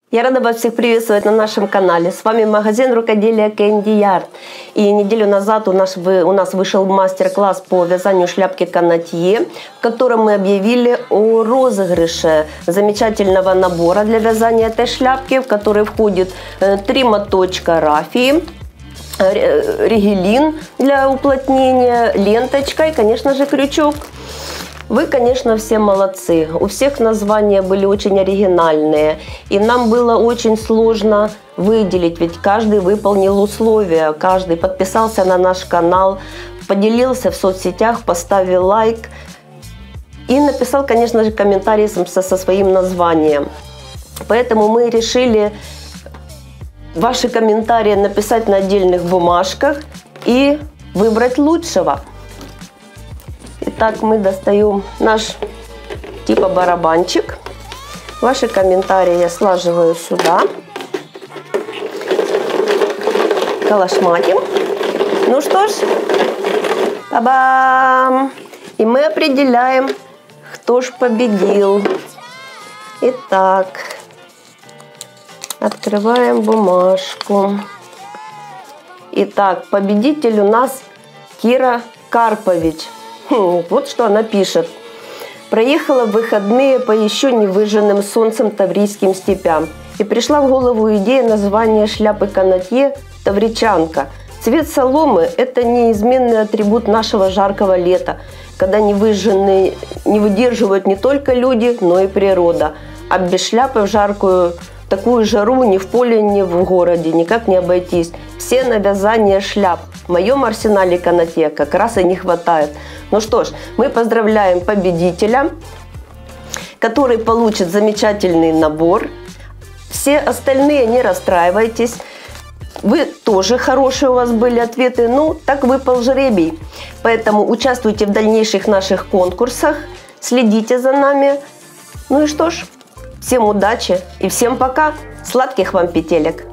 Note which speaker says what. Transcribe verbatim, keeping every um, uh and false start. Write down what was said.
Speaker 1: Я рада вас всех приветствовать на нашем канале. С вами магазин рукоделия Candy Yard. И неделю назад у нас, у нас вышел мастер-класс по вязанию шляпки канатье, в котором мы объявили о розыгрыше замечательного набора для вязания этой шляпки, в который входит три моточка рафии, ригелин для уплотнения, ленточка и, конечно же, крючок. Вы, конечно, все молодцы. У всех названия были очень оригинальные. И нам было очень сложно выделить, ведь каждый выполнил условия. Каждый подписался на наш канал, поделился в соцсетях, поставил лайк. И написал, конечно же, комментарий со, со своим названием. Поэтому мы решили ваши комментарии написать на отдельных бумажках и выбрать лучшего. Итак, мы достаем наш типа барабанчик. Ваши комментарии я слаживаю сюда. Калашматим. Ну что ж, та-бам! И мы определяем, кто ж победил. Итак, открываем бумажку. Итак, победитель у нас Кира Карпович. Вот что она пишет. Проехала в выходные по еще не выжженным солнцем таврийским степям. И пришла в голову идея названия шляпы канатье «Тавричанка». Цвет соломы – это неизменный атрибут нашего жаркого лета, когда невыжженные не выдерживают не только люди, но и природа. А без шляпы в жаркую такую жару ни в поле, ни в городе никак не обойтись. Все на вязание шляп. В моем арсенале канатье как раз и не хватает. Ну что ж, мы поздравляем победителя, который получит замечательный набор. Все остальные не расстраивайтесь. Вы тоже хорошие, у вас были ответы. Ну, так выпал жребий. Поэтому участвуйте в дальнейших наших конкурсах. Следите за нами. Ну и что ж, всем удачи и всем пока. Сладких вам петелек.